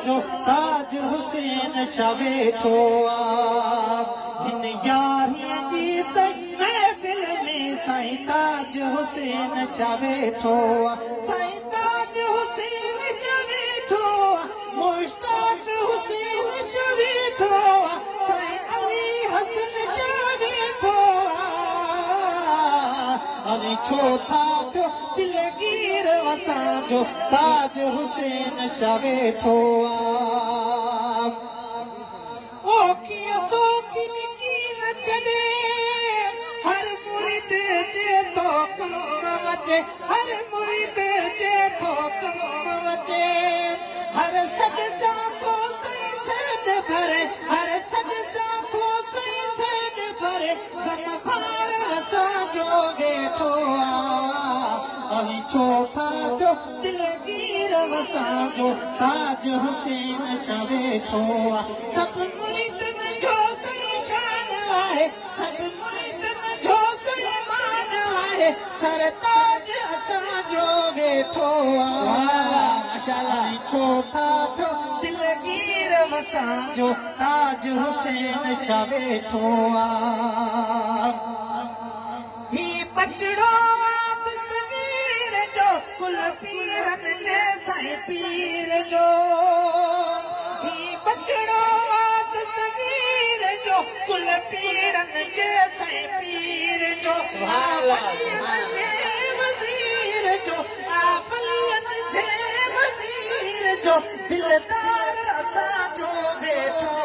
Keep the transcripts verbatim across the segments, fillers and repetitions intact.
जो ताज हुसैन शवे थो हिन यारीअ जी सही महफ़िल में साईं ताज हुसैन शवे थो साईं ताज हुसैन शवे थो मुश्ताक हुसैन शवे थो साईं अली हसन शवे थो अवी छो था थियो दिलगीर असांजो ताज हुसैन शवे थो ओ कीअं सोकी न छॾे हर मुरीद जे तो कम अचे हर मुरीद जे तो कम अचे हर सद सां को सही सद भरे हर सद सां को सही सद भरे गम खार असांजो वेठो अवी छो था थियो दिलगीर असांजो ताज हुसैन शवे थो सभु मुरीदनि जो सही शान आहे सभु मुरीदनि जो सही मान आहे सरताज असांजो वेठो माशाअल्लाह छो था थियो दिलगीर असांजो ताज हुसैन शवे थो ही बचड़ो दस्तगीर जो कुल पीरनि जे साईं पीर जो ही बचड़ो दस्तगीर जो कुल पीरनि जे साईं पीर जो आफलियत जे वज़ीर जो आफलियत जे वज़ीर जो दिलदार असांजो वेठो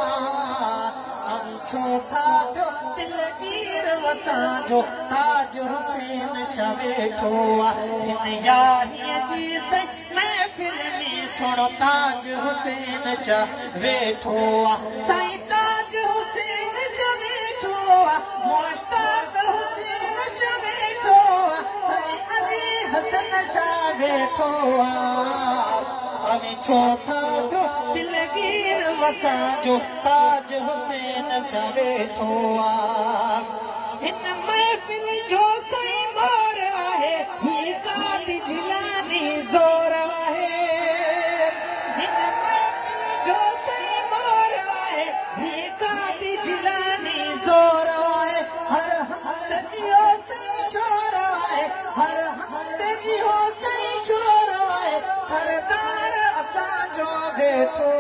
छो था थियो दिलगीर असांजो ताज हुसैन शवे थो हिन यारीअ जी सही महफ़िल में सुणो ताज हुसैन शवे थो साईं ताज हुसैन शवे थो मुश्ताक हुसैन शवे थो साईं अली हसन शवे थो अवी छो था थियो दिलगीर असांजो ताज हुसैन शवे थो हिन महफ़िल जो साईं मोर आहे ही कादी जिलानी ज़ोर आहे हिन महफ़िल जो साईं मोर आहे ही कादी जिलानी ज़ोर आहे हर हंध इहो साईं शोर आहे हर हंध इहो साईं शोर आहे सरदार असांजो वेठो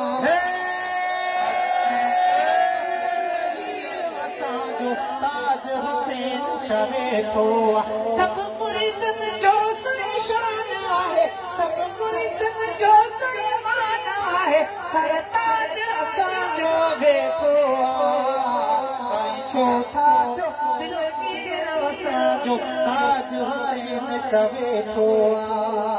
ताज हुसैन शवे थो सभु मुरीदनि जो सही शान आहे सभु मुरीदनि जो सही मान आहे सरताज असांजो वेठो छो था थियो दिलगीर असांजो ताज हुसैन शवे थो